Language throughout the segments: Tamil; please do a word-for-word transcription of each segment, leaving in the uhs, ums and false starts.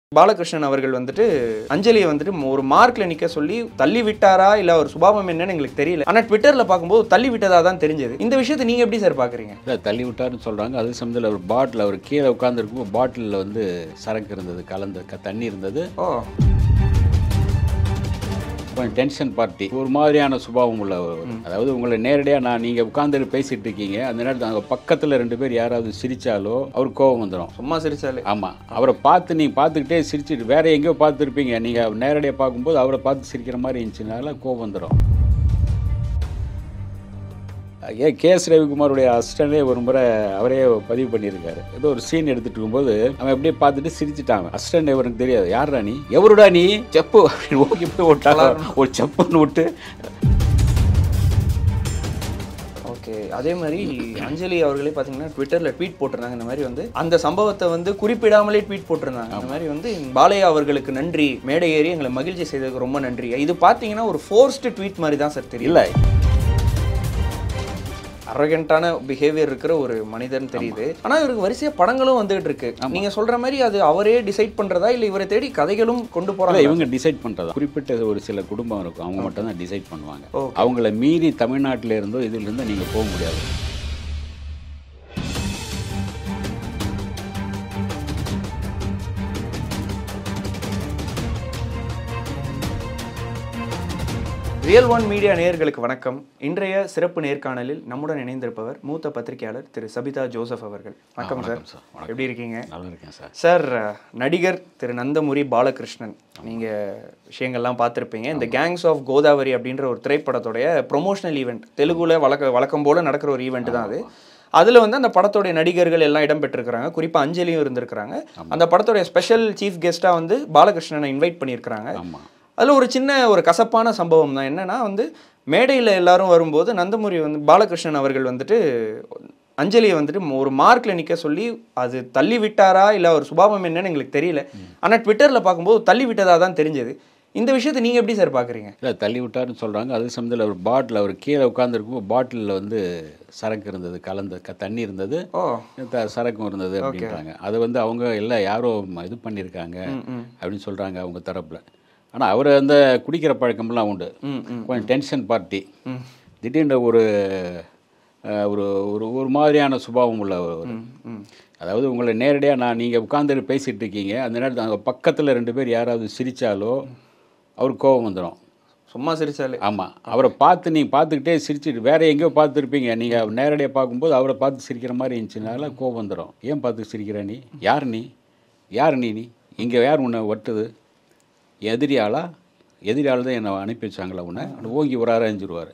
பாலகிருஷ்ணன் அவர்கள் வந்துட்டு அஞ்சலியை வந்துட்டு ஒரு மார்க்ல நிக்க சொல்லி தள்ளி விட்டாரா இல்ல ஒரு சுபாவம் என்னன்னு எங்களுக்கு தெரியல. ஆனா ட்விட்டர்ல பாக்கும்போது தள்ளி விட்டதா தான் தெரிஞ்சது. இந்த விஷயத்தை நீங்க எப்படி சார் பாக்குறீங்க? இல்லை தள்ளி விட்டாருன்னு சொல்கிறாங்க. அது சமயத்தில் ஒரு பாட்டில் அவர் கீழே உட்காந்துருக்கும் பாட்டிலில் வந்து சரக்கு இருந்தது, கலந்து க தண்ணி இருந்தது. ஓ கொஞ்சம் டென்ஷன் பார்ட்டி, ஒரு மாதிரியான சுபாவம் உள்ள, அதாவது உங்களை நேரடியாக நான் நீங்கள் உட்காந்துட்டு பேசிகிட்டு இருக்கீங்க, அந்த நேரத்தில் அங்கே பக்கத்தில் ரெண்டு பேர் யாராவது சிரித்தாலோ அவருக்கு கோபம் வந்துடும். சும்மா சிரிச்சாலே? ஆமாம், அவரை பார்த்து நீங்கள் பார்த்துக்கிட்டே சிரிச்சுட்டு வேற எங்கேயோ பார்த்துருப்பீங்க, நீங்கள் நேரடியாக பார்க்கும்போது அவரை பார்த்து சிரிக்கிற மாதிரி இருந்துச்சுனால கோபம் வந்துடும். ஏன் கே எஸ் ரவிக்குமாருடைய அசிஸ்டண்டே ஒரு முறை அவரே பதிவு பண்ணியிருக்காரு. ஏதோ ஒரு சீன் எடுத்துட்டு இருக்கும்போது அவன் எப்படியே பார்த்துட்டு சிரிச்சுட்டாங்க. அசிஸ்டண்ட் இவருக்கு தெரியாது, யாரா நீ, எவருடா நீ, செப்பு அப்படின்னு ஓகே போய் விட்டாங்க, ஒரு செப்புன்னு விட்டு. ஓகே, அதே மாதிரி அஞ்சலி அவர்களே பார்த்தீங்கன்னா ட்விட்டரில் ட்வீட் போட்டிருந்தாங்க. இந்த மாதிரி வந்து அந்த சம்பவத்தை வந்து குறிப்பிடாமலே ட்வீட் போட்டிருந்தாங்க. இந்த மாதிரி வந்து பாலையா அவர்களுக்கு நன்றி, மேடை ஏறி எங்களை மகிழ்ச்சி செய்ததுக்கு ரொம்ப நன்றி. இது பார்த்தீங்கன்னா ஒரு ஃபோர்ஸ்டு ட்வீட் மாதிரி தான் சார் தெரியல. அரகண்டான பிஹேவியர் இருக்கிற ஒரு மனிதன் தெரியுது. ஆனா இவருக்கு வரிசையா படங்களும் வந்துகிட்டு இருக்கு. நீங்க சொல்ற மாதிரி அது அவரே டிசைட் பண்றதா இல்ல இவரை தேடி கதைகளும் கொண்டு போறாங்க? இவங்க டிசைட் பண்றதா? குறிப்பிட்ட ஒரு சில குடும்பம் இருக்கும், அவங்க மட்டும் தான் டிசைட் பண்ணுவாங்க. அவங்கள மீறி தமிழ்நாட்டில இருந்தோ இதுல இருந்து நீங்க போக முடியாது. ரியல் ஒன் மீடியா நேயர்களுக்கு வணக்கம். இன்றைய சிறப்பு நேர்காணலில் நம்முடன் இணைந்திருப்பவர் மூத்த பத்திரிகையாளர் திரு சபிதா ஜோசப் அவர்கள். வணக்கம் சார், எப்படி இருக்கீங்க? நல்லா இருக்கேன் சார். சார், நடிகர் திரு நந்தமுரி பாலகிருஷ்ணன், நீங்க விஷயங்கள்லாம் பார்த்துருப்பீங்க. இந்த கேங்ஸ் ஆஃப் கோதாவரி அப்படின்ற ஒரு திரைப்படத்துடைய ப்ரொமோஷனல் ஈவெண்ட், தெலுங்குல வழக்க வழக்கம் போல நடக்கிற ஒரு ஈவெண்ட் தான் அது. அதில் வந்து அந்த படத்தோடைய நடிகர்கள் எல்லாம் இடம்பெற்றிருக்கிறாங்க, குறிப்பாக அஞ்சலியும் இருந்திருக்கிறாங்க. அந்த படத்தோடைய ஸ்பெஷல் சீஃப் கெஸ்ட்டாக வந்து பாலகிருஷ்ணனை இன்வைட் பண்ணியிருக்கிறாங்க. அதில் ஒரு சின்ன ஒரு கசப்பான சம்பவம் தான். என்னன்னா வந்து மேடையில் எல்லாரும் வரும்போது நந்தமுரி வந்து பாலகிருஷ்ணன் அவர்கள் வந்துட்டு அஞ்சலியை வந்துட்டு ஒரு மார்க்கில் நிற்க சொல்லி அது தள்ளி விட்டாரா இல்லை ஒரு சுபாவம் என்னன்னு எங்களுக்கு தெரியல. ஆனால் ட்விட்டரில் பார்க்கும்போது தள்ளி விட்டதாக தான் தெரிஞ்சது. இந்த விஷயத்தை நீங்கள் எப்படி சார் பார்க்குறீங்க? இல்லை தள்ளி விட்டாருன்னு சொல்கிறாங்க. அது சமயத்தில் ஒரு பாட்டில் அவர் கீழே உட்காந்துருக்கும் பாட்டிலில் வந்து சரக்கு இருந்தது, கலந்து க தண்ணி இருந்தது, சரக்கும் இருந்தது அப்படின்றாங்க. அது வந்து அவங்க எல்லாம் யாரோ இது பண்ணியிருக்காங்க அப்படின்னு சொல்கிறாங்க அவங்க தரப்பில். ஆனால் அவர் அந்த குடிக்கிற பழக்கம்லாம் உண்டு. கொஞ்சம் டென்ஷன் பார்ட்டி, திடீர்னு ஒரு ஒரு ஒரு மாதிரியான சுபாவம் உள்ள ஒரு, அதாவது உங்களை நேரடியாக நான் நீங்கள் உட்காந்துட்டு பேசிகிட்டு இருக்கீங்க, அந்த நேரத்தில் அங்கே பக்கத்தில் ரெண்டு பேர் யாராவது சிரித்தாலோ அவருக்கு கோபம் வந்துடும். சும்மா சிரிச்சாலே? ஆமாம், அவரை பார்த்து நீங்கள் பார்த்துக்கிட்டே சிரிச்சுட்டு வேற எங்கேயோ பார்த்துருப்பீங்க, நீங்கள் நேரடியாக பார்க்கும்போது அவரை பார்த்து சிரிக்கிற மாதிரி இருந்துச்சுனால கோபம் வந்துடும். ஏன் பார்த்து சிரிக்கிற நீ, யார் நீ, யார் நீ நீ இங்கே யார் உன்னை ஒட்டுது, எதிரியாளா, எதிரியால் தான் என்னை அனுப்பி வச்சாங்களா உன்னை, ஓங்கி ஒரு அரைஞ்சிருவார்.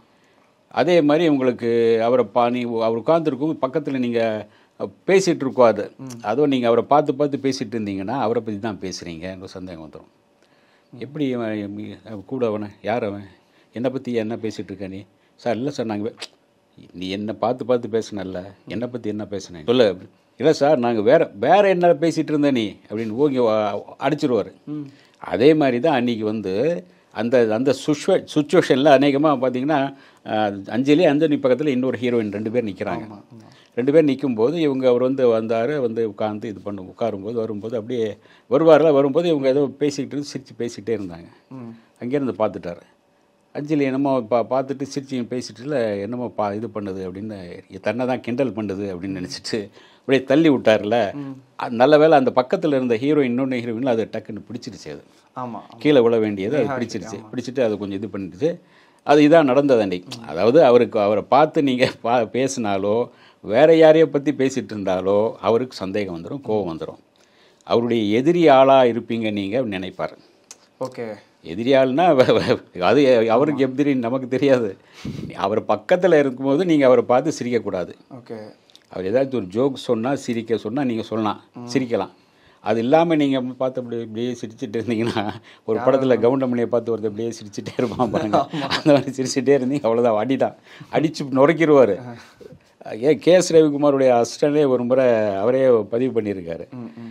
அதே மாதிரி உங்களுக்கு அவரை பா நீ அவர் உட்காந்துருக்கும் பக்கத்தில் நீங்கள் பேசிகிட்டு இருக்கோ, அது அதுவும் நீங்கள் அவரை பார்த்து பார்த்து பேசிகிட்டு இருந்தீங்கன்னா அவரை பற்றி தான் பேசுகிறீங்கன்ற சந்தேகம் வந்துடும். எப்படி கூட அவனை, யார் அவன், என்னை பற்றி என்ன பேசிகிட்டு இருக்க நீ? சார் இல்லை சார், நாங்கள் நீ என்னை பார்த்து பார்த்து பேசினல்ல, என்னை பற்றி என்ன பேசினேன் சொல்ல. இல்லை சார், நாங்கள் வேற வேற என்ன பேசிகிட்டு இருந்தேன் நீ அப்படின்னு ஓங்கி அடிச்சிருவார். அதே மாதிரி தான் அன்றைக்கி வந்து அந்த அந்த சுச்சுவே சுச்சுவேஷனில் அநேகமாக பார்த்தீங்கன்னா அஞ்சலி அஞ்சலி பக்கத்தில் இன்னொரு ஹீரோயின் ரெண்டு பேர் நிற்கிறாங்க. ரெண்டு பேர் நிற்கும்போது இவங்க அவர் வந்து வந்தார், வந்து உட்காந்து இது பண்ண உட்காரும்போது வரும்போது அப்படியே வருவார்ல, வரும்போது இவங்க ஏதோ பேசிக்கிட்டு சிரித்து பேசிக்கிட்டே இருந்தாங்க. அங்கேருந்து பார்த்துட்டார். அஞ்சலி என்னமோ பா பார்த்துட்டு சிரிச்சு பேசிட்டுல என்னமோ பா இது பண்ணுது அப்படின்னு, தன்னை தான் கிண்டல் பண்ணுது அப்படின்னு நினச்சிட்டு அப்படியே தள்ளி விட்டார்ல. நல்ல வேலை அந்த பக்கத்தில் இருந்த ஹீரோயின் இன்னொன்று ஹீரோயின் அது டக்குன்னு பிடிச்சிருச்சு. அது ஆமாம், கீழே விழ வேண்டியது அது பிடிச்சிருச்சு. பிடிச்சிட்டு அதை கொஞ்சம் இது பண்ணிடுச்சு. அது இதான் நடந்தது அன்றைக்கி. அதாவது அவருக்கு அவரை பார்த்து நீங்கள் பா பேசினாலோ வேறு யாரையோ பற்றி பேசிகிட்டு இருந்தாலோ அவருக்கு சந்தேகம் வந்துடும், கோபம் வந்துடும். அவருடைய எதிரி ஆளாக இருப்பீங்க நீங்கள் அப்படின்னு நினைப்பார். ஓகே, எதிரியாள்னா அது அவருக்கு எதிரி நமக்கு தெரியாது. அவர் பக்கத்தில் இருக்கும்போது நீங்கள் அவரை பார்த்து சிரிக்கக்கூடாது. ஓகே, அவர் ஏதாச்சும் ஒரு ஜோக் சொன்னால் சிரிக்க சொன்னால் நீங்கள் சொல்லலாம், சிரிக்கலாம். அது இல்லாமல் நீங்கள் பார்த்து அப்படி இப்படியே சிரிச்சுட்டு இருந்தீங்கன்னா, ஒரு படத்தில் கவுண்டமணியை பார்த்து ஒருத்தர் அப்படியே சிரிச்சுட்டே இருப்பான் பாருங்க, அந்த மாதிரி சிரிச்சுட்டே இருந்தீங்க அவ்வளோதான், அடிதான், அடித்து நுரைக்கிடுவார். ஏன் கே எஸ் ரவிக்குமாருடைய அசிஸ்டண்டே ஒரு முறை அவரே பதிவு பண்ணியிருக்காரு.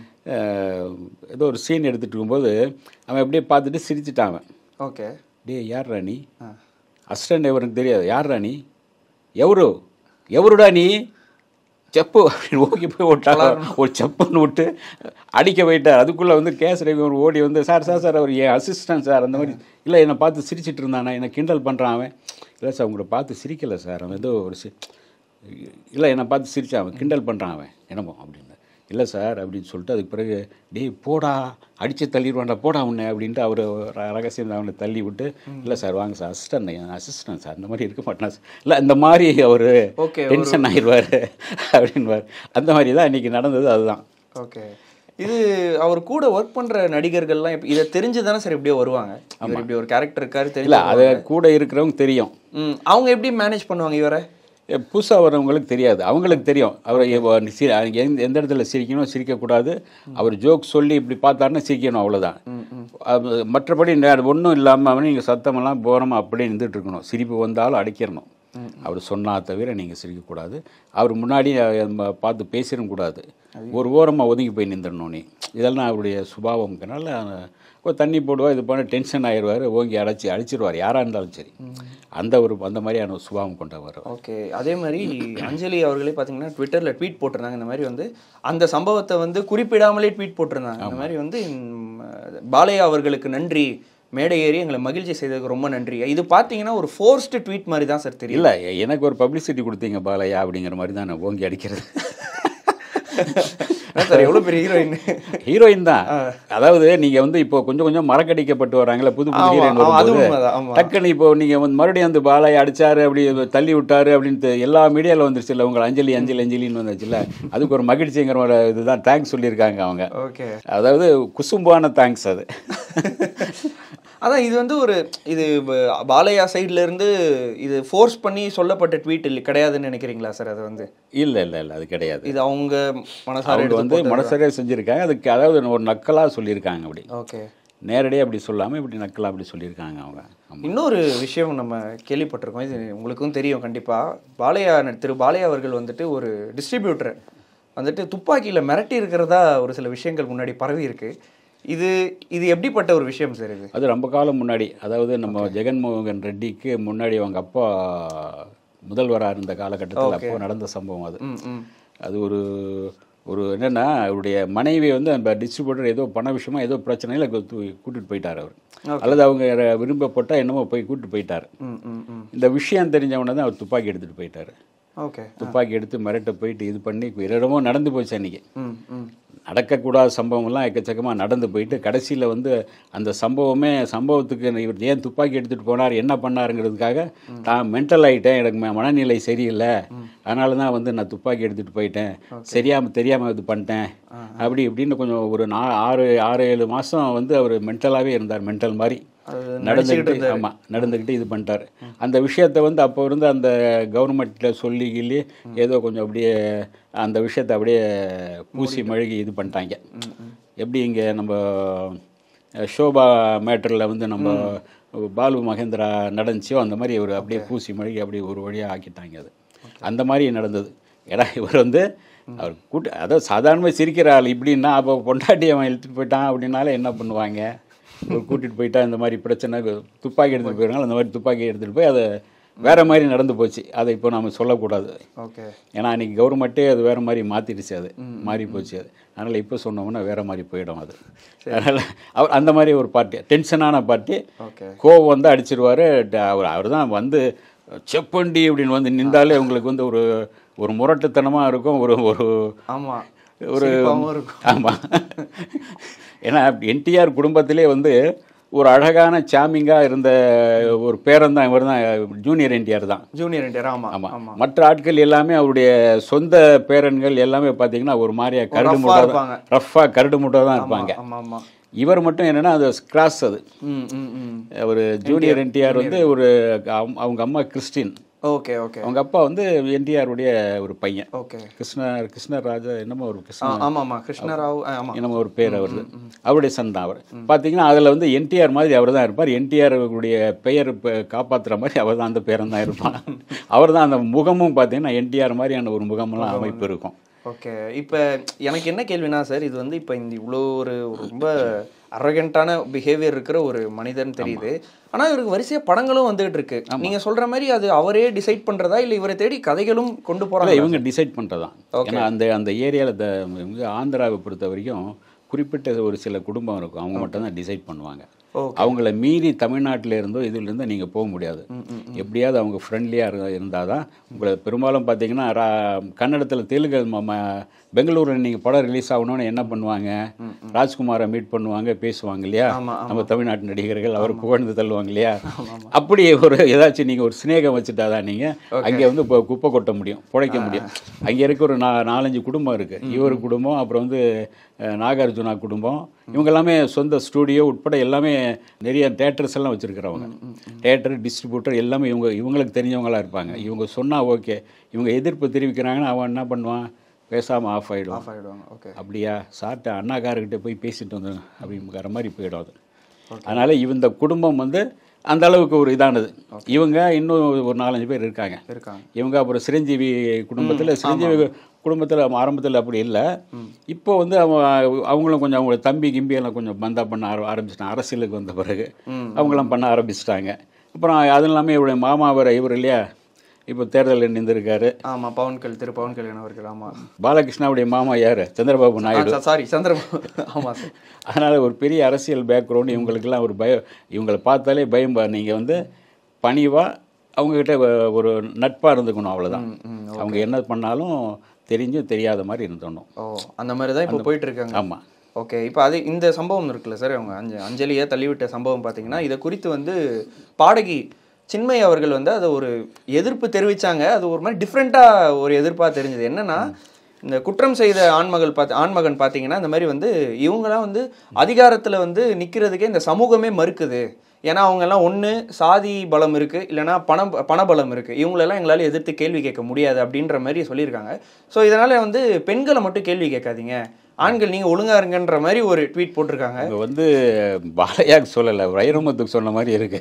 ஏதோ ஒரு சீன் எடுத்துகிட்டு இருக்கும்போது அவன் எப்படியே பார்த்துட்டு சிரிச்சுட்டான். ஓகே, டே யார் ராணி, அசிஸ்டண்ட் இவருக்கு தெரியாது, யார் ராணி, எவரு எவருடா நீ, செப்பு அப்படின்னு ஓகே போய் விட்டாங்க. ஒரு செப்புன்னு விட்டு அடிக்க போயிட்டார். அதுக்குள்ளே வந்து கேஸ் ரவி ஓடி வந்து சார் சார் சார் அவர் என் அசிஸ்டன்ட் சார் அந்த மாதிரி. இல்லை என்னை பார்த்து சிரிச்சிட்டு இருந்தானே, என்னை கிண்டல் பண்ணுறான் அவன். இல்லை சார் உங்களை பார்த்து சிரிக்கலை சார், அவன் ஏதோ ஒரு சி இல்லை என்னை பார்த்து சிரிச்சான், அவன் கிண்டல் பண்ணுறான் அவன் என்னமோ அப்படின்னு. இல்லை சார் அப்படின்னு சொல்லிட்டு அதுக்கு பிறகு டேய் போடா அடித்து தள்ளிடுவான்டா போடா உன்னை அப்படின்ட்டு அவர் ரகசியம் அவனை தள்ளி விட்டு, இல்லை சார் வாங்க சார் அசிஸ்டன்ட் அசிஸ்டன்ட் சார் அந்த மாதிரி இருக்க மாட்டேன் சார், இல்லை இந்த மாதிரி அவர் டென்ஷன் ஆகிடுவார் அப்படின்வார். அந்த மாதிரி தான் இன்றைக்கி நடந்தது. அதுதான். ஓகே. இது அவர் கூட ஒர்க் பண்ணுற நடிகர்கள்லாம் இப்போ இதை தெரிஞ்சு தானே சார் எப்படியோ வருவாங்க. அவர் இப்படி ஒரு கேரக்டர் இருக்காரு தெரியல, அதை கூட இருக்கிறவங்க தெரியும். ம் அவங்க எப்படி மேனேஜ் பண்ணுவாங்க இவரை? புதுசாக வரவங்களுக்கு தெரியாது, அவங்களுக்கு தெரியும் அவர் எந்த இடத்துல சிரிக்கணும் சிரிக்கக்கூடாது, அவர் ஜோக் சொல்லி இப்படி பார்த்தாருன்னா சிரிக்கணும், அவ்வளோதான். மற்றபடி ஒன்றும் இல்லாமல் அவனு நீங்கள் சத்தமெல்லாம் போகிறோமா அப்படியே இருந்துகிட்டு இருக்கணும். சிரிப்பு வந்தாலும் அடிக்கிறணும். அவர் சொன்னா தவிர நீங்கள் சிரிக்கக்கூடாது. அவர் முன்னாடி பார்த்து பேசிடவும் கூடாது. ஒரு ஓரமாக ஒதுங்கி போய் நின்றுடணும் நீ. இதெல்லாம் அவருடைய சுபாவம்னால தண்ணி போடுவா இது பண்ண டென்ஷன் ஆயிடுவார், ஓங்கி அடைச்சி அடிச்சிடுவார் யாராக இருந்தாலும் சரி. அந்த ஒரு அந்த மாதிரியான சுபாவம் கொண்டவர். ஓகே. அதே மாதிரி அஞ்சலி அவர்களே பார்த்தீங்கன்னா ட்விட்டரில் ட்வீட் போட்டிருந்தாங்க. இந்த மாதிரி வந்து அந்த சம்பவத்தை வந்து குறிப்பிடாமலே ட்வீட் போட்டிருந்தாங்க. இந்த மாதிரி வந்து பாலையா அவர்களுக்கு நன்றி, மேடை ஏறி எங்களை மகிழ்ச்சி செய்ததுக்கு ரொம்ப நன்றி. இது பார்த்தீங்கன்னா ஒரு ஃபோர்ஸ்டு ட்வீட் மாதிரி தான் சார் தெரியும். இல்லை எனக்கு ஒரு பப்ளிசிட்டி கொடுத்தீங்க பாலையா அப்படிங்கிற மாதிரி தான் நான் ஓங்கி அடிக்கிறது. சார் எவ்வளோ பெரிய ஹீரோயின் ஹீரோயின் தான். அதாவது நீங்கள் வந்து இப்போ கொஞ்சம் கொஞ்சம் மறக்கடிக்கப்பட்டு வராங்களே புது புது ஹீரோயின் வரும்போது டக்குன்னு இப்போ நீங்கள் வந்து மறுபடியும் வந்து பாலையா அடிச்சாரு அப்படி தள்ளி விட்டாரு அப்படின்ட்டு எல்லா மீடியாவில் வந்துருச்சு இல்லை, உங்களை அஞ்சலி அஞ்சலி அஞ்சலின்னு வந்துச்சுல்ல, அதுக்கு ஒரு மகிழ்ச்சிங்கிற ஒரு இதுதான் தேங்க்ஸ் சொல்லியிருக்காங்க அவங்க. ஓகே. அதாவது குசும்பான தேங்க்ஸ் அது. அதான் இது வந்து ஒரு இது பாலையா சைட்ல இருந்து இது ஃபோர்ஸ் பண்ணி சொல்லப்பட்ட ட்வீட் இல்லை கிடையாதுன்னு நினைக்கிறீங்களா சார்? அது வந்து இல்லை இல்லை இல்லை அது கிடையாது. இது அவங்க மனசார வந்து மனசாரே செஞ்சுருக்காங்க. அதுக்கு அதாவது ஒரு நக்கலாக சொல்லியிருக்காங்க அப்படி. ஓகே. நேரடியாக அப்படி சொல்லாமல் இப்படி நக்கலாக அப்படி சொல்லியிருக்காங்க அவங்க. இன்னொரு விஷயம் நம்ம கேள்விப்பட்டிருக்கோம், இது உங்களுக்கும் தெரியும் கண்டிப்பாக. பாலையா திரு பாலையா அவர்கள் வந்துட்டு ஒரு டிஸ்ட்ரிபியூட்டர் வந்துட்டு துப்பாக்கியில் மிரட்டி இருக்கிறதா ஒரு சில விஷயங்கள் முன்னாடி பரவி இருக்கு. இது இது எப்படிப்பட்ட ஒரு விஷயம் சார்? இது அது ரொம்ப காலம் முன்னாடி, அதாவது நம்ம ஜெகன்மோகன் ரெட்டிக்கு முன்னாடி அவங்க அப்பா முதல்வராக இருந்த காலகட்டத்தில் அப்போ நடந்த சம்பவம் அது. அது ஒரு ஒரு என்னென்னா அவருடைய மனைவி வந்து அந்த டிஸ்ட்ரிபியூட்டர் ஏதோ பண விஷயமா ஏதோ பிரச்சனையில் கூட்டிகிட்டு போயிட்டார் அவர், அல்லது அவங்க விரும்பப்பட்டால் என்னமோ போய் கூட்டிட்டு போயிட்டார். இந்த விஷயம் தெரிஞ்சவொடனே தான் அவர் துப்பாக்கி எடுத்துகிட்டு போயிட்டார். ஓகே. துப்பாக்கி எடுத்து மிரட்ட போயிட்டு இது பண்ணி இடமோ நடந்து போச்சு. அன்றைக்கி நடக்கக்கூடாத சம்பவம்லாம் எக்கச்சக்கமாக நடந்து போயிட்டு கடைசியில் வந்து அந்த சம்பவமே சம்பவத்துக்கு இவர் ஏன் துப்பாக்கி எடுத்துகிட்டு போனார் என்ன பண்ணாருங்கிறதுக்காக நான் மென்டல் ஆகிட்டேன், எனக்கு மனநிலை சரியில்லை, அதனால தான் வந்து நான் துப்பாக்கி எடுத்துகிட்டு போயிட்டேன், சரியாமல் தெரியாமல் இது பண்ணிட்டேன் அப்படி இப்படின்னு கொஞ்சம் ஒரு நா ஆறு ஆறு ஏழு மாதம் வந்து அவர் மென்டலாகவே இருந்தார். மென்டல் மாதிரி நடந்துக்கிட்டு ஆமாம் நடந்துக்கிட்டு இது பண்ணிட்டார். அந்த விஷயத்தை வந்து அப்போ இருந்து அந்த கவர்மெண்ட்டில் சொல்லி கிள்ளி ஏதோ கொஞ்சம் அப்படியே அந்த விஷயத்தை அப்படியே பூசி மழுகி இது பண்ணிட்டாங்க. எப்படி இங்கே நம்ம ஷோபா மேட்டரில் வந்து நம்ம பாலு மகேந்திரா நடந்துச்சோ அந்த மாதிரி ஒரு அப்படியே பூசி மழுகி அப்படியே ஒரு வழியாக ஆக்கிட்டாங்க. அது அந்த மாதிரி நடந்தது. ஏன்னா இவர் வந்து அவர் கூட்டு அதாவது சாதாரணமாக சிரிக்கிற ஆள் இப்படின்னா அப்போ பொண்டாட்டி அவன் இழுத்துட்டு போயிட்டான் அப்படின்னால என்ன பண்ணுவாங்க, ஒரு கூட்டிகிட்டு போயிட்டா இந்த மாதிரி பிரச்சனை துப்பாக்கி எடுத்துகிட்டு போயிருந்தாலும் அந்த மாதிரி துப்பாக்கி எடுத்துகிட்டு போய் அதை வேறு மாதிரி நடந்து போச்சு. அதை இப்போ நம்ம சொல்லக்கூடாது. ஓகே. ஏன்னா அன்றைக்கி கவர்மெண்ட்டே அது வேறு மாதிரி மாற்றிடுச்சு, அது மாறி போச்சு. அது அதனால் இப்போ சொன்னோம்னா வேறு மாதிரி போயிடும் அது. அதனால் அவர் அந்த மாதிரி ஒரு பார்ட்டி டென்ஷனான பார்ட்டி. கோவம் வந்து அடிச்சிருவார். அவர் அவர் தான் வந்து செப்பண்டி அப்படின்னு வந்து நின்றாலே உங்களுக்கு வந்து ஒரு ஒரு முரட்டுத்தனமாக இருக்கும். ஒரு ஒரு ஆமாம் ஒரு ஆமாம். ஏன்னா என்டிஆர் குடும்பத்திலே வந்து ஒரு அழகான சாமிங்காக இருந்த ஒரு பேரன் தான் இவர் தான், ஜூனியர் என்டிஆர் தான். Junior NTR. ஆமாம் ஆமாம். மற்ற ஆட்கள் எல்லாமே அவருடைய சொந்த பேரன்கள் எல்லாமே பார்த்தீங்கன்னா ஒரு மாதிரியா கரடு முட்டை ரஃப்பாக கரடு முட்டை தான் இருப்பாங்க. இவர் மட்டும் என்னென்னா அது கிராஸ். அது ஒரு ஜூனியர் என்டிஆர் வந்து ஒரு அவங்க அம்மா கிறிஸ்டின். Okay okay. அவங்க அப்பா வந்து என்டிஆருடைய ஒரு பையன். ஓகே. கிருஷ்ண கிருஷ்ணராஜா என்னமோ ஒரு கிருஷ்ண ஆமாம்மா கிருஷ்ணராவ் என்னமோ ஒரு பேர் அவரு, அவருடைய சன் தான் அவர். பார்த்தீங்கன்னா அதில் வந்து என்டிஆர் மாதிரி அவர் தான் இருப்பார். என்டிஆருடைய பெயர் காப்பாற்றுற மாதிரி அவர் தான் அந்த பேரன் தான் இருப்பான். அவர் தான் அந்த முகமும் பார்த்தீங்கன்னா என்டிஆர் மாதிரியான ஒரு முகமெல்லாம் அமைப்பு இருக்கும். ஓகே. இப்போ எனக்கு என்ன கேள்வினா சார், இது வந்து இப்போ இந்த இவ்வளோ ஒரு ரொம்ப அரகண்டான பிஹேவியர் இருக்கிற ஒரு மனிதன் தெரியுது. ஆனால் இவருக்கு வரிசையாக படங்களும் வந்துகிட்டு இருக்கு. நீங்கள் சொல்கிற மாதிரி அது அவரே டிசைட் பண்ணுறதா இல்லை இவரை தேடி கதைகளும் கொண்டு போகிறாங்க? இவங்க டிசைட் பண்ணுறதான். ஏன்னா அந்த அந்த ஏரியாவில் ஆந்திராவை பொறுத்த வரைக்கும் குறிப்பிட்ட ஒரு சில குடும்பம் இருக்கும், அவங்க மட்டும் தான் டிசைட் பண்ணுவாங்க. அவங்கள மீறி தமிழ்நாட்டில் இருந்தோ இதிலிருந்தோ நீங்கள் போக முடியாது. எப்படியாவது அவங்க ஃப்ரெண்ட்லியாக இருந்தால் தான் உங்களை பெரும்பாலும் பார்த்தீங்கன்னா கன்னடத்தில் தெலுங்கு பெங்களூரில் நீங்கள் படம் ரிலீஸ் ஆகணும்னு என்ன பண்ணுவாங்க, ராஜ்குமாரை மீட் பண்ணுவாங்க, பேசுவாங்க இல்லையா, நம்ம தமிழ்நாட்டு நடிகர்கள் அவர் புகழ்ந்து தள்ளுவாங்க இல்லையா. அப்படி ஒரு ஏதாச்சும் நீங்கள் ஒரு சிநேகம் வச்சுட்டா தான் நீங்கள் அங்கே வந்து இப்போ குப்பை கொட்ட முடியும், பிழைக்க முடியும். அங்கே இருக்க ஒரு நா நாலஞ்சு குடும்பம் இருக்குது. இவர் குடும்பம், அப்புறம் வந்து நாகார்ஜுனா குடும்பம், இவங்க எல்லாமே சொந்த ஸ்டூடியோ உட்பட எல்லாமே நிறைய தேட்டர்ஸ் எல்லாம் வச்சுருக்கிறவங்க. தேட்டர் டிஸ்ட்ரிபியூட்டர் எல்லாமே இவங்க இவங்களுக்கு தெரிஞ்சவங்களாக இருப்பாங்க. இவங்க சொன்னால் ஓகே, இவங்க எதிர்ப்பு தெரிவிக்கிறாங்கன்னா அவன் என்ன பண்ணுவான், பேசாமல் ஆஃப் ஆகிடும் ஆஃப் ஆகிடுவாங்க. ஓகே, அப்படியா சார்ட்ட அண்ணாக்காரர்கிட்ட போய் பேசிட்டு வந்து அப்படிங்கிற மாதிரி போயிடும் அது. அதனால் இந்த குடும்பம் வந்து அந்த அளவுக்கு ஒரு இதானது. இவங்க இன்னும் ஒரு நாலஞ்சு பேர் இருக்காங்க இருக்காங்க இவங்க அப்புறம் சிரஞ்சீவி குடும்பத்தில் சிரஞ்சீவி குடும்பத்தில் ஆரம்பத்தில் அப்படி இல்லை. இப்போ வந்து அவங்க அவங்களும் கொஞ்சம் அவங்களோட தம்பி கிம்பியெல்லாம் கொஞ்சம் பந்தா பண்ண ஆர ஆரம்பிச்சிட்டாங்க அரசியலுக்கு வந்த பிறகு அவங்களாம் பண்ண ஆரம்பிச்சிட்டாங்க. அப்புறம் அதுவும் இல்லாமல் இவருடைய மாமா அவர் இவர் இல்லையா, இப்போ தேர்தலில் நின்றுருக்காரு. ஆமாம், பவன் கல் திரு பவன் கல்யாணம் அவர்கள். ஆமாம், பாலகிருஷ்ணாவுடைய மாமா யார், சந்திரபாபு நாயுடு. சாரி சந்திரபாபு. ஆமாம் சார். அதனால் ஒரு பெரிய அரசியல் பேக்ரவுண்டு இவங்களுக்கெல்லாம் ஒரு பயம். இவங்களை பார்த்தாலே பயம். நீங்கள் வந்து பணிவாக அவங்கக்கிட்ட ஒரு நட்பாக இருந்துக்கணும், அவ்வளோதான். அவங்க என்ன பண்ணாலும் தெரிஞ்சும் தெரியாத மாதிரி இருந்தோணும். ஓ, அந்த மாதிரி தான் இப்போ போயிட்டு இருக்காங்க. ஆமாம். ஓகே, இப்போ அது இந்த சம்பவம் இருக்குல்ல சார், அவங்க அஞ்ச அஞ்சலியை தள்ளிவிட்ட சம்பவம் பார்த்தீங்கன்னா, இதை குறித்து வந்து பாடகி சின்மயி அவர்கள் வந்து அதை ஒரு எதிர்ப்பு தெரிவித்தாங்க. அது ஒரு மாதிரி டிஃப்ரெண்ட்டாக ஒரு எதிர்ப்பாக தெரிஞ்சது. என்னென்னா, இந்த குற்றம் செய்த ஆண்மகள் பார்த்து ஆண்மகன் பார்த்தீங்கன்னா இந்த மாதிரி வந்து இவங்களாம் வந்து அதிகாரத்தில் வந்து நிற்கிறதுக்கே இந்த சமூகமே மறுக்குது. ஏன்னா அவங்கெல்லாம் ஒன்று சாதி பலம் இருக்குது, இல்லைனா பணம் பணபலம் இருக்குது, இவங்களெல்லாம் எங்களால் எதிர்த்து கேள்வி கேட்க முடியாது அப்படின்ற மாதிரி சொல்லியிருக்காங்க. ஸோ இதனால் வந்து பெண்களை மட்டும் கேள்வி கேட்காதீங்க, ஆண்கள் நீங்கள் ஒழுங்கா இருங்கன்ற மாதிரி ஒரு ட்வீட் போட்டிருக்காங்க. இங்கே வந்து பாலையாக்கு சொல்லலை, வைரமுத்துக்கு சொன்ன மாதிரி இருக்கு.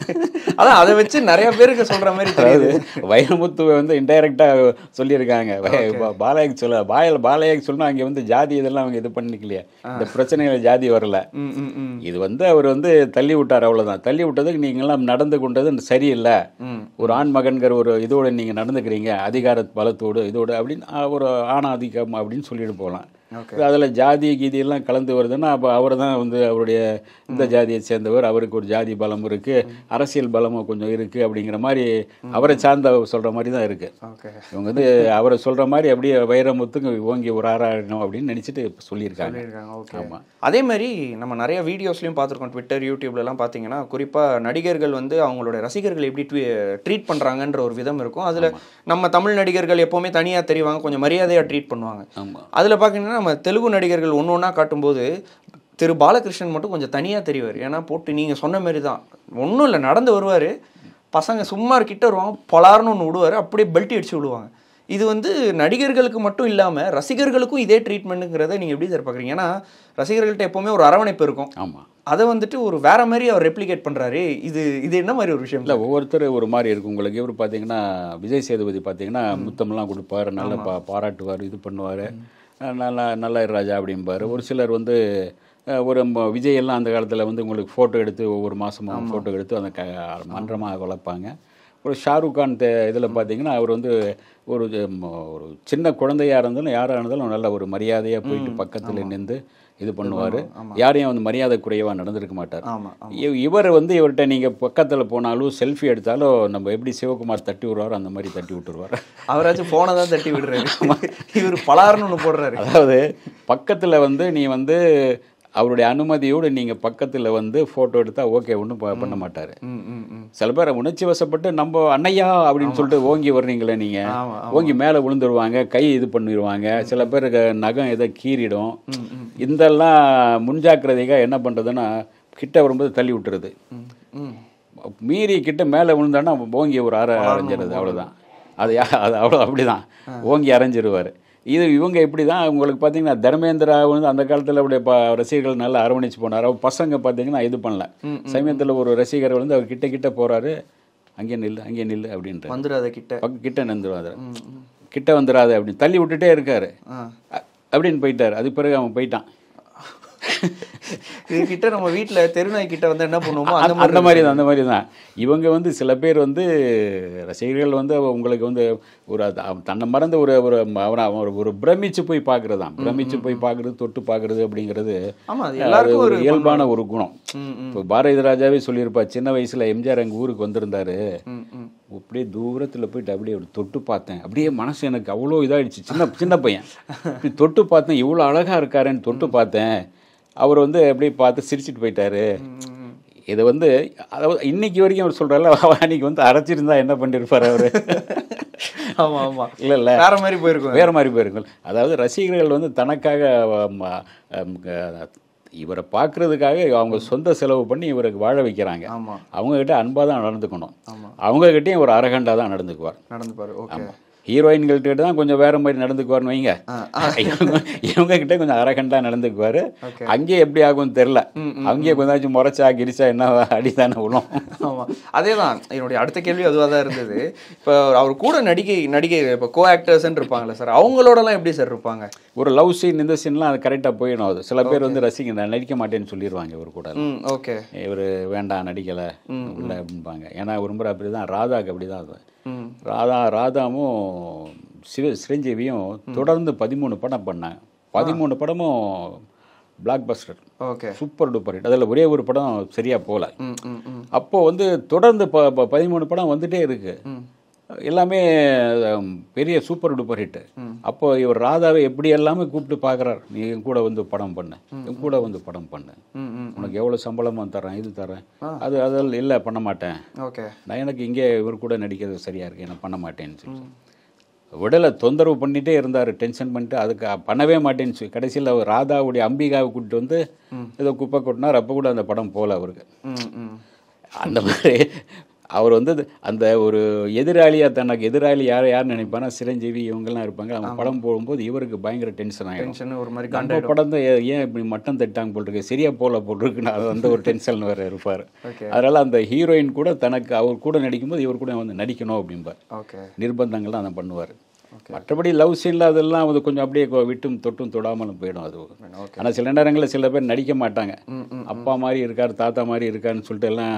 அதான் அதை வச்சு நிறைய பேருக்கு சொல்கிற மாதிரி தெரியுது. வைரமுத்துவை வந்து இன்டைரக்டாக சொல்லியிருக்காங்க, பாலையாக்கு சொல்ல பாயல் பாலையாக்கு சொன்னால் அங்கே வந்து ஜாதி இதெல்லாம் அவங்க இது பண்ணிக்கலையா, இந்த பிரச்சனைகள் ஜாதி வரல. இது வந்து அவர் வந்து தள்ளி விட்டார், அவ்வளோதான். தள்ளி விட்டதுக்கு நீங்கள்லாம் நடந்து கொண்டது சரியில்லை, ஒரு ஆண் மகன்கிற ஒரு இதோடு நீங்கள் நடந்துக்கிறீங்க, அதிகார பலத்தோடு இதோடு அப்படின்னு ஒரு ஆணாதிக்கம் அப்படின்னு சொல்லிட்டு போகலாம். அதில் ஜாதி கீதியெல்லாம் கலந்து வருதுன்னா அப்போ அவர் தான் வந்து அவருடைய இந்த ஜாதியை சேர்ந்தவர், அவருக்கு ஒரு ஜாதி பலம் இருக்குது, அரசியல் பலமும் கொஞ்சம் இருக்குது அப்படிங்கிற மாதிரி அவரை சார்ந்த சொல்கிற மாதிரி தான் இருக்குது. இவங்க வந்து அவரை சொல்கிற மாதிரி அப்படியே வைரமுத்துக்கு ஓங்கி ஒரு ஆராயணும் அப்படின்னு நினச்சிட்டு சொல்லியிருக்காங்க. ஆமாம். அதே மாதிரி நம்ம நிறைய வீடியோஸ்லையும் பார்த்துருக்கோம், ட்விட்டர் யூடியூப்லலாம் பார்த்தீங்கன்னா குறிப்பாக நடிகர்கள் வந்து அவங்களோட ரசிகர்கள் எப்படி ட்ரீட் பண்ணுறாங்கன்ற ஒரு விதம் இருக்கும். அதில் நம்ம தமிழ் நடிகர்கள் எப்போவுமே தனியாக தெரிவாங்க, கொஞ்சம் மரியாதையாக ட்ரீட் பண்ணுவாங்க. அதில் பார்த்தீங்கன்னா நம்ம தெலுங்கு நடிகர்கள் ஒன்று ஒன்றா காட்டும்போது திரு பாலகிருஷ்ணன் மட்டும் கொஞ்சம் தனியாக தெரிவார். ஏன்னா போட்டு நீங்கள் சொன்ன மாதிரி தான் ஒன்றும் இல்லை, நடந்து வருவார், பசங்க சும்மா கிட்ட வருவாங்க, பொலார்னு ஒன்று விடுவார், அப்படியே பெல்ட்டி அடிச்சு விடுவாங்க. இது வந்து நடிகர்களுக்கு மட்டும் இல்லாமல் ரசிகர்களுக்கும் இதே ட்ரீட்மெண்ட்டுங்கிறத நீங்கள் எப்படி சார் பார்க்குறீங்க? ஏன்னா ரசிகர்கள்ட்ட எப்போவுமே ஒரு அரவணைப்பு இருக்கும். ஆமாம், அதை வந்துட்டு ஒரு வேற மாதிரி அவர் ரெப்ளிகேட் பண்ணுறாரு. இது இது என்ன மாதிரி ஒரு விஷயம்? இல்லை, ஒவ்வொருத்தர் ஒரு மாதிரி இருக்கும். உங்களுக்கு இவர் பார்த்தீங்கன்னா விஜய் சேதுபதி பார்த்தீங்கன்னா முத்தம்லாம் கொடுப்பார், நல்லா பா பாராட்டுவார், இது பண்ணுவார், நல்லா நல்லா ராஜா அப்படிம்பார். ஒரு சிலர் வந்து ஒரு விஜய் எல்லாம் அந்த காலத்தில் வந்து உங்களுக்கு ஃபோட்டோ எடுத்து ஒவ்வொரு மாதமும் ஃபோட்டோ எடுத்து அந்த க மன்றமாக வளர்ப்பாங்க. ஒரு ஷாருக் கான் இதில் பார்த்தீங்கன்னா அவர் வந்து ஒரு ஒரு சின்ன குழந்தையாக இருந்தாலும் யாராக இருந்தாலும் நல்ல ஒரு மரியாதையாக போயிட்டு பக்கத்தில் நின்று இது பண்ணுவார். யாரையும் வந்து மரியாதை குறைவாக நடந்திருக்க மாட்டார். இவர் வந்து இவர்கிட்ட நீங்கள் பக்கத்தில் போனாலும் செல்ஃபி எடுத்தாலும் நம்ம எப்படி சிவகுமார் தட்டி விடுவாரோ அந்த மாதிரி தட்டி விட்டுருவார். அவராச்சும் ஃபோனை தான் தட்டி விடுறாரு, இவர் பலார்னு ஒன்று போடுறாரு. அதாவது பக்கத்தில் வந்து நீ வந்து அவருடைய அனுமதியோடு நீங்கள் பக்கத்தில் வந்து ஃபோட்டோ எடுத்தால் ஓகே, ஒன்றும் பண்ண மாட்டார். சில பேர் உணர்ச்சி வசப்பட்டு நம்ம அண்ணையா அப்படின்னு சொல்லிட்டு ஓங்கி வர்றீங்களே, நீங்கள் ஓங்கி மேலே விழுந்துருவாங்க, கை இது பண்ணிடுவாங்க, சில பேருக்கு நகம் எதை கீறிடும். இதெல்லாம் முன்ஜாக்கிரதைக்காக என்ன பண்ணுறதுன்னா கிட்ட வரும்போது தள்ளி விட்டுறது, மீறி கிட்ட மேலே விழுந்தான்னா ஓங்கி ஒரு அரை அரைஞ்சிடுறது, அவ்வளோதான். அது அது அவ்வளோ அப்படி தான் ஓங்கி அரைஞ்சிடுவார். இது இவங்க இப்படி தான். உங்களுக்கு பார்த்தீங்கன்னா தர்மேந்திரா வந்து அந்த காலத்தில் அவருடைய ப ரசிகர்கள் நல்லா அரவணைச்சு போனார். அவர் பசங்க பார்த்தீங்கன்னா இது பண்ணல. சமயத்தில் ஒரு ரசிகர் வந்து அவர் கிட்ட கிட்ட போகிறாரு, அங்கே நில்லு அங்கே நில்லு அப்படின்ட்டு வந்துடாத கிட்ட கிட்ட நின்றுவார். கிட்ட வந்துடாது அப்படின்னு தள்ளி விட்டுட்டே இருக்காரு. ஆ. அ- அப்படின்னு போயிட்டார். அதுக்கு பிறகு அவன் போயிட்டான். இது கிட்ட நம்ம வீட்டில் தெருநாய் கிட்ட வந்து என்ன பண்ணுவோமோ அந்த அந்த அந்த மாதிரி தான் அந்த மாதிரி தான் இவங்க வந்து சில பேர் வந்து ரசிகர்கள் வந்து உங்களுக்கு வந்து ஒரு அது- அவன் தன்னை மறந்து ஒரு ஒரு அவனை அவன் ஒரு ஒரு பிரமிச்சு போய் பார்க்குறது தான் பிரமிச்சு போய் பார்க்குறது தொட்டு பார்க்குறது அப்படிங்கிறது ஆமா அது அது எல்லாருக்கும் ஒரு ஒரு இயல்பான ஒரு குணம். ம், ம், இப்போ பாரதி ராஜாவே சொல்லியிருப்பா, சின்ன வயசில் எம்ஜிஆர் எங்கள் ஊருக்கு வந்திருந்தாரு, ம், ம். அப்படியே தூரத்தில் போயிட்டு அப்படியே ஒரு தொட்டு பார்த்தேன், அப்படியே மனசு எனக்கு அவ்வளோ இதாகிடுச்சு. சின்ன சின்ன பையன் இப்படி தொட்டு பார்த்தேன், இவ்வளோ அழகாக இருக்காருன்னு தொட்டு பார்த்தேன். அவர் வந்து அப்படியே பார்த்து சிரிச்சிட்டு போயிட்டாரு. இதை வந்து அதாவது இன்னைக்கு வரைக்கும் அவர் சொல்கிறாரு, அன்னைக்கு வந்து அரைச்சிருந்தா என்ன பண்ணியிருப்பார் அவர். ஆமா ஆமா இல்லை இல்லை வேற மாதிரி போயிருக்கும். வேறு மாதிரி போயிருக்கும். அதாவது ரசிகர்கள் வந்து தனக்காக ஆம், ஆம், க- இவரை பார்க்கறதுக்காக அவங்க சொந்த செலவு பண்ணி இவருக்கு வாழ வைக்கிறாங்க. ஆமா அவங்கக்கிட்ட அன்பாக தான் நடந்துக்கணும். ஆமா அவங்கக்கிட்டையும் ஒரு அரகண்டா தான் நடந்துக்குவார். நடந்து பாரு. ஓகே. ஹீரோயின்கள்கிட்ட தான் கொஞ்சம் வேற மாதிரி நடந்துக்குவார்னு வைங்க, இவங்க இவங்க கிட்ட கொஞ்சம் அரகண்டா நடந்துக்குவார். Okay. அங்கேயே எப்படி ஆகும்னு தெரில, அங்கேயே கொஞ்சம் முறைச்சா கிரிச்சா என்ன அடிதானே விழும். ஆமா அதே தான் என்னுடைய அடுத்த கேள்வி அதுவாக தான் இருந்தது. இப்போ அவர் கூட நடிகை நடிகை இப்போ கோ ஆக்டர்ஸ்ன்னு இருப்பாங்களே சார், அவங்களோடலாம் எப்படி சார் இருப்பாங்க? ஒரு லவ் சீன் இந்த சீன்லாம் அது கரெக்டாக போயிடும். அது சில பேர் வந்து ரசிக நான் நடிக்க மாட்டேன்னு சொல்லிடுவாங்க இவர் கூட. ம் ஓகே. இவர் வேண்டாம் நடிக்கலை உள்ள அப்படின்பாங்க. ஏன்னா ஒரு முறை அப்படி தான் ராதாக்கு அப்படி தான் அது. ம் ராதா ராதாவும் சிவ சிரஞ்சீவியும் தொடர்ந்து பதிமூணு படம் பண்ணாங்க. பதிமூணு படமும் blockbuster, okay. Super duper hit. அதில் ஒரே ஒரு படம் சரியாக போகல. ம் ம் ம் அப்போது வந்து தொடர்ந்து ப ப- பதிமூணு படம் வந்துட்டே இருக்கு, ம் எல்லாமே ஹம், பெரிய சூப்பர் டூப்பர் ஹிட்டு. அப்போ இவர் ராதாவை எப்படி எல்லாமே கூப்பிட்டு பார்க்குறாரு, நீ என் கூட வந்து படம் பண்ணு, என் கூட வந்து படம் பண்ணு, ம் ம் உனக்கு எவ்வளோ சம்பளமாக தரேன், இது தரேன். அது அதில் இல்லை பண்ண மாட்டேன், ஓகே. நான் எனக்கு இங்கே இவர் கூட நடிக்கிறது சரியாக இருக்கு, நான் பண்ண மாட்டேன்னு சொல்லி விடலை. தொந்தரவு பண்ணிகிட்டே இருந்தார், டென்ஷன் பண்ணிட்டு அதுக்கு பண்ணவே மாட்டேன்னு சொல்லி கடைசியில் அவர் ராதாவுடைய அம்பிகாவை கூப்பிட்டு வந்து ஏதோ குப்பை கொட்டினார். அப்போ கூட அந்த படம் போகல அவருக்கு. ம் ம் அந்த மாதிரி அவர் வந்து அந்த ஒரு எதிராளியாக தனக்கு எதிராளி யார் யார் நினைப்பானா சிரஞ்சீவி இவங்கெல்லாம் இருப்பாங்க. அவங்க படம் போடும்போது இவருக்கு பயங்கர டென்ஷன் ஆகிடும். டென்ஷன் ஒரு மாதிரி நம்ம காண்டாயிடும். படம் தான் ஏன் இப்படி மட்டம் தட்டாங்க போட்டிருக்கு, சரியா போல போட்டிருக்குன்னு அது வந்து ஒரு டென்ஷன் வேறு இருப்பார். ஓகே அதனால் அந்த ஹீரோயின் கூட தனக்கு அவர் கூட நடிக்கும்போது இவர் கூட வந்து நடிக்கணும் அப்படிம்பார். ஓகே நிர்பந்தங்கள்லாம் அதை பண்ணுவார். மற்றபடி லவ் சீனில் அதெல்லாம் அது கொஞ்சம் அப்படியே கொ- விட்டும் தொட்டும் தொடாமலும் போயிடும் அது. ஓகே. ஆனால் சில நேரங்களில் சில பேர் நடிக்க மாட்டாங்க. ம் ம் அப்பா மாதிரி இருக்கார், தாத்தா மாதிரி இருக்காருன்னு சொல்லிட்டு எல்லாம்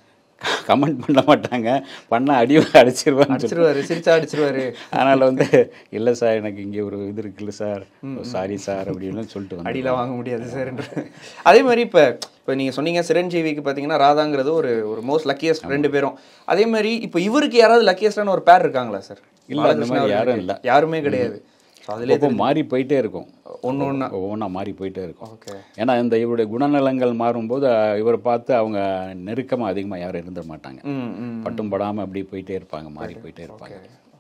கமெண்ட் பண்ண மாட்டாங்க, பண்ண அடி அடிச்சிருவான்னு சொல்லி. அடிச்சிருவாரு, சிரிச்சா அடிச்சிருவாரு. அதனால் வந்து இல்லை சார் எனக்கு இங்கே ஒரு இது இருக்குல்ல சார், சாரி சார் அப்படின்னு சொல்லிட்டு வந்து அடியெல்லாம் வாங்க முடியாது சார். அதே மாதிரி இப்போ இப்போ நீங்கள் சொன்னீங்க சிரஞ்சீவிக்கு பார்த்தீங்கன்னா ராதாங்கிறது ஒரு ஒரு மோஸ்ட் லக்கியஸ்ட் ரெண்டு பேரும். அதே மாதிரி இப்போ இவருக்கு யாராவது லக்கியஸ்டான ஒரு பேர் இருக்காங்களா சார்? இல்லை, அந்த மாதிரி யாரும் இல்லை, யாருமே கிடையாது. ஸோ அதிலே இப்போ மாறி போயிட்டே இருக்கும், ஒன்று ஒன்றா ஒவ்வொன்றா மாறி போயிட்டே இருக்கும். ஓகே. ஏன்னா இந்த இவருடைய குணநலங்கள் மாறும்போது அஹ், இவரை பார்த்து அவங்க நெருக்கமாக அதிகமாக யாரும் இருந்துட மாட்டாங்க. ம் ம் பட்டும் படாமல் அப்படி போயிட்டே இருப்பாங்க, மாறி போயிட்டே இருப்பாங்க.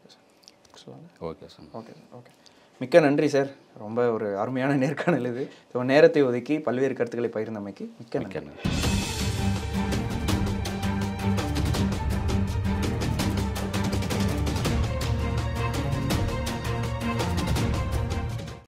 Okay sir. ஓகே ஓகே மிக்க நன்றி சார். ரொம்ப ஒரு அருமையான நேர்காணல் இது. ஸோ நேரத்தை ஒதுக்கி பல்வேறு கருத்துக்களை பகிர்ந்தமைக்கு மிக்க நன்றி. நன்றி.